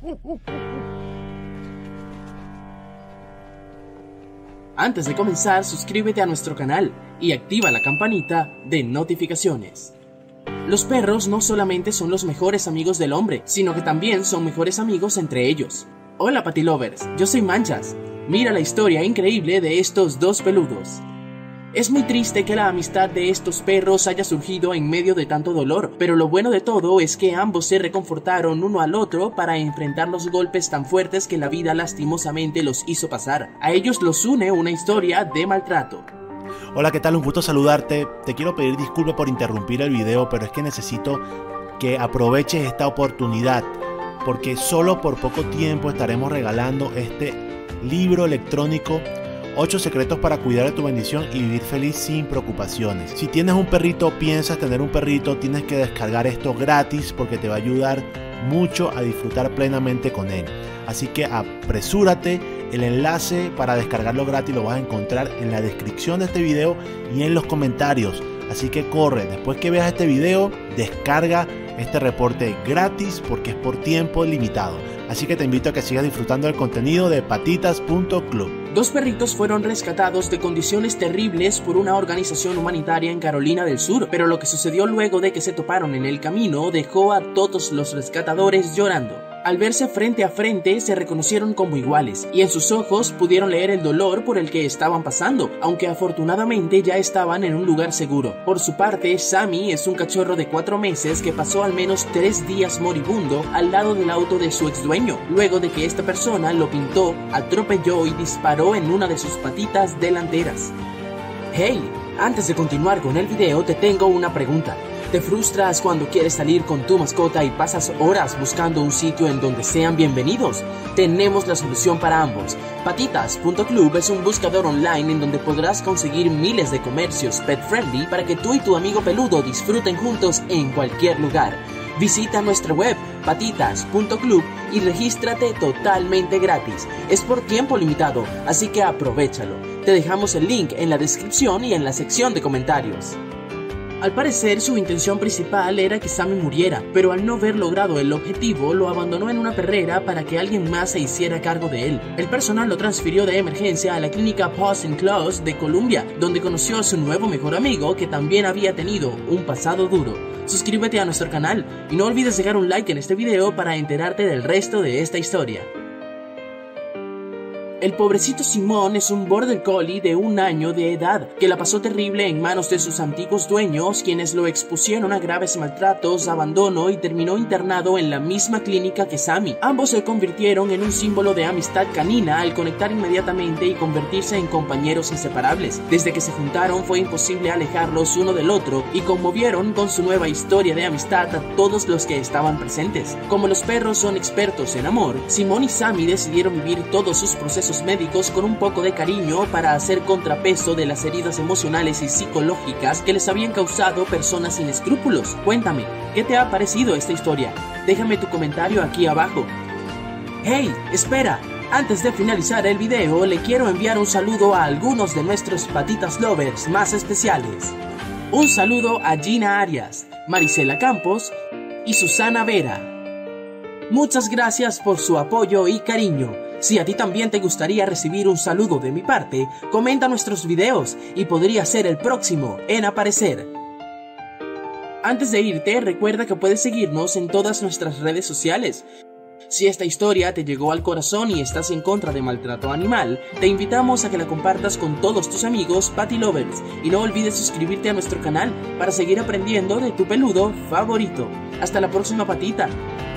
Antes de comenzar, suscríbete a nuestro canal y activa la campanita de notificaciones. Los perros no solamente son los mejores amigos del hombre, sino que también son mejores amigos entre ellos. Hola Patilovers, yo soy Manchas. Mira la historia increíble de estos dos peludos. Es muy triste que la amistad de estos perros haya surgido en medio de tanto dolor, pero lo bueno de todo es que ambos se reconfortaron uno al otro para enfrentar los golpes tan fuertes que la vida lastimosamente los hizo pasar. A ellos los une una historia de maltrato. Hola, ¿qué tal? Un gusto saludarte. Te quiero pedir disculpas por interrumpir el video, pero es que necesito que aproveches esta oportunidad, porque solo por poco tiempo estaremos regalando este libro electrónico 8 secretos para cuidar de tu bendición y vivir feliz sin preocupaciones. Si tienes un perrito, piensas tener un perrito, tienes que descargar esto gratis porque te va a ayudar mucho a disfrutar plenamente con él. Así que apresúrate, el enlace para descargarlo gratis lo vas a encontrar en la descripción de este video y en los comentarios. Así que corre, después que veas este video, descarga este reporte gratis porque es por tiempo limitado. Así que te invito a que sigas disfrutando del contenido de patitas.club. Dos perritos fueron rescatados de condiciones terribles por una organización humanitaria en Carolina del Sur, pero lo que sucedió luego de que se toparon en el camino dejó a todos los rescatadores llorando. Al verse frente a frente se reconocieron como iguales y en sus ojos pudieron leer el dolor por el que estaban pasando, aunque afortunadamente ya estaban en un lugar seguro. Por su parte, Sammy es un cachorro de 4 meses que pasó al menos 3 días moribundo al lado del auto de su ex dueño, luego de que esta persona lo pintó, atropelló y disparó en una de sus patitas delanteras. Hey, antes de continuar con el video te tengo una pregunta. ¿Te frustras cuando quieres salir con tu mascota y pasas horas buscando un sitio en donde sean bienvenidos? Tenemos la solución para ambos. Patitas.club es un buscador online en donde podrás conseguir miles de comercios pet friendly para que tú y tu amigo peludo disfruten juntos en cualquier lugar. Visita nuestra web patitas.club y regístrate totalmente gratis. Es por tiempo limitado, así que aprovéchalo. Te dejamos el link en la descripción y en la sección de comentarios. Al parecer, su intención principal era que Sammy muriera, pero al no haber logrado el objetivo, lo abandonó en una perrera para que alguien más se hiciera cargo de él. El personal lo transfirió de emergencia a la clínica Paws and Claws de Columbia, donde conoció a su nuevo mejor amigo que también había tenido un pasado duro. Suscríbete a nuestro canal y no olvides dejar un like en este video para enterarte del resto de esta historia. El pobrecito Simón es un border collie de 1 año de edad que la pasó terrible en manos de sus antiguos dueños, quienes lo expusieron a graves maltratos, abandono y terminó internado en la misma clínica que Sammy. Ambos se convirtieron en un símbolo de amistad canina al conectar inmediatamente y convertirse en compañeros inseparables. Desde que se juntaron fue imposible alejarlos uno del otro y conmovieron con su nueva historia de amistad a todos los que estaban presentes. Como los perros son expertos en amor, Simón y Sammy decidieron vivir todos sus procesos médicos con un poco de cariño para hacer contrapeso de las heridas emocionales y psicológicas que les habían causado personas sin escrúpulos. Cuéntame, ¿qué te ha parecido esta historia? Déjame tu comentario aquí abajo. ¡Hey! ¡Espera! Antes de finalizar el video, le quiero enviar un saludo a algunos de nuestros patitas lovers más especiales. Un saludo a Gina Arias, Marisela Campos y Susana Vera. Muchas gracias por su apoyo y cariño. Si a ti también te gustaría recibir un saludo de mi parte, comenta nuestros videos y podría ser el próximo en aparecer. Antes de irte, recuerda que puedes seguirnos en todas nuestras redes sociales. Si esta historia te llegó al corazón y estás en contra de maltrato animal, te invitamos a que la compartas con todos tus amigos Patilovers y no olvides suscribirte a nuestro canal para seguir aprendiendo de tu peludo favorito. Hasta la próxima patita.